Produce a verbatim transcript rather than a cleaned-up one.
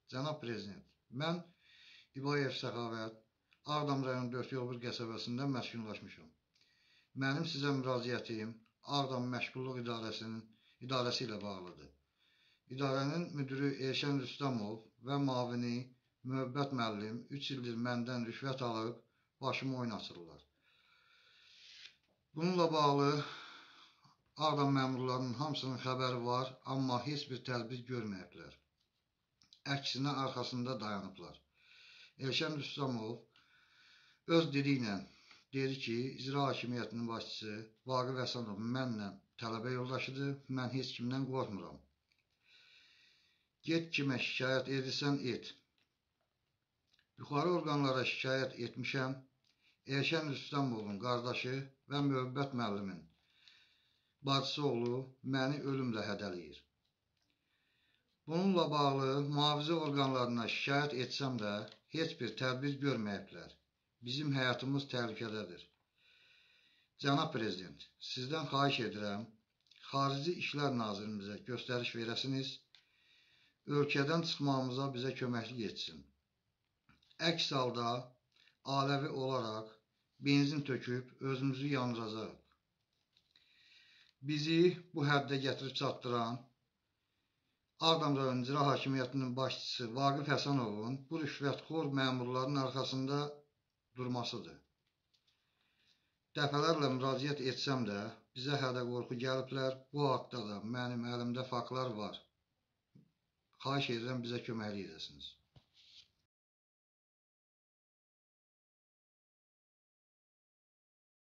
Cənab Prezident, mən İbayev Səxavət, Ağdam rayonu dörd yol bir qəsəbəsində məskunlaşmışam. Mənim sizə müraciətim Ağdam Məşğulluq İdarəsinin idarəsi ilə bağlıdır. İdarənin müdürü Elşən Rüstəmov və mavini Möhbət müəllim üç ildir məndən rüşvət alıb başımı oynaşırlar. Bununla bağlı Ağdam məmurlarının hamısının xəbəri var, amma heç bir tədbir görməyiblər. Əksinə arxasında dayanıblar. Elşən Rüstəmov öz dili ilə dedi ki, icra hakimiyyətinin başçısı Vaqif Həsənov mənlə tələbə yoldaşıdır, mən heç kimdən qorxmuram. Get kimə şikayət edirsən, et. Yuxarı orqanlara şikayət etmişəm, Elşən Rüstəmovun qardaşı və Möhbət müəllimin bacısı oğlu məni ölümlə hədələyir. Bununla bağlı mühafizə orqanlarına şikayət etsəm də heç bir tədbir görməyiblər. Bizim həyatımız təhlükədədir. Cənab Prezident, sizdən xahiş edirəm, Xarici İşlər Nazirimizə göstəriş verəsiniz, ölkədən çıxmamıza bizə köməklik etsin. Əks halda ailəvi olaraq benzin töküb özümüzü yandıracaq. Bizi bu həddə gətirib çatdıran Ağdam rayon icra hakimiyyətinin başçısı Vaqif Həsənovun bu rüşvətxor məmurların arxasında durmasıdır. Dəfələrlə müraciət etsəm də bizə hədə-qorxu gəliblər. Bu haqda da mənim əlimdə faktlar var. Xahiş edirəm bizə köməklik edəsiniz.